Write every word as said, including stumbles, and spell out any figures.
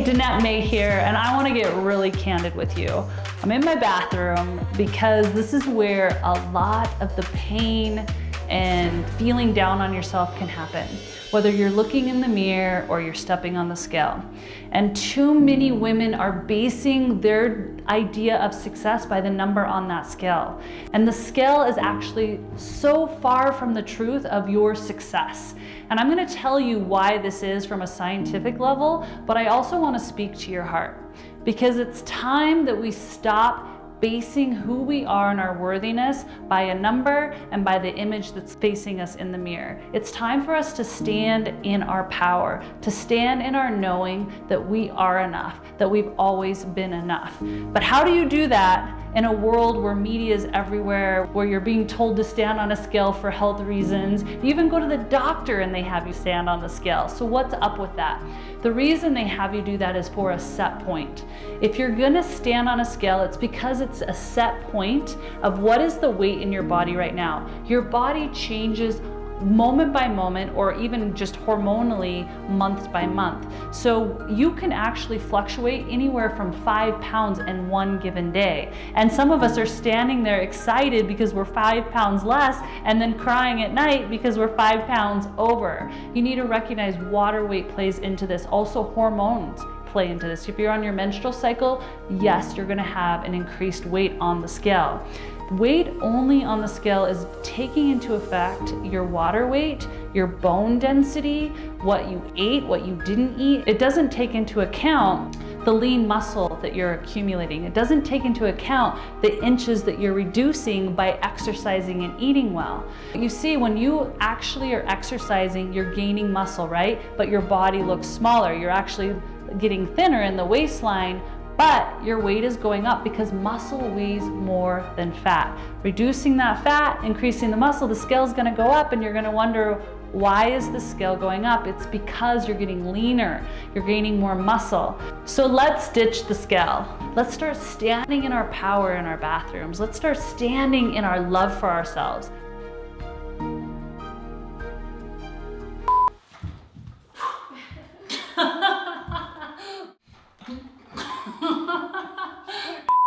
Danette May here, and I want to get really candid with you. I'm in my bathroom because this is where a lot of the pain and feeling down on yourself can happen, whether you're looking in the mirror or you're stepping on the scale. And too many women are basing their idea of success by the number on that scale. And the scale is actually so far from the truth of your success. And I'm gonna tell you why this is from a scientific level, but I also wanna speak to your heart. Because it's time that we stop basing who we are and our worthiness by a number and by the image that's facing us in the mirror. It's time for us to stand in our power, to stand in our knowing that we are enough, that we've always been enough. But how do you do that in a world where media is everywhere, where you're being told to stand on a scale for health reasons? You even go to the doctor and they have you stand on the scale. So what's up with that? The reason they have you do that is for a set point. If you're gonna stand on a scale, it's because it's a set point of what is the weight in your body right now. Your body changes moment by moment, or even just hormonally month by month. So you can actually fluctuate anywhere from five pounds in one given day. And some of us are standing there excited because we're five pounds less and then crying at night because we're five pounds over. You need to recognize water weight plays into this. Also hormones play into this. If you're on your menstrual cycle, yes, you're gonna have an increased weight on the scale. Weight only on the scale is taking into effect your water weight, your bone density, what you ate, what you didn't eat. It doesn't take into account the lean muscle that you're accumulating. It doesn't take into account the inches that you're reducing by exercising and eating well. You see, when you actually are exercising, you're gaining muscle, right? But your body looks smaller. You're actually getting thinner in the waistline, but your weight is going up because muscle weighs more than fat. Reducing that fat, increasing the muscle, the scale's gonna go up, and you're gonna wonder, why is the scale going up? It's because you're getting leaner, you're gaining more muscle. So let's ditch the scale. Let's start standing in our power in our bathrooms. Let's start standing in our love for ourselves.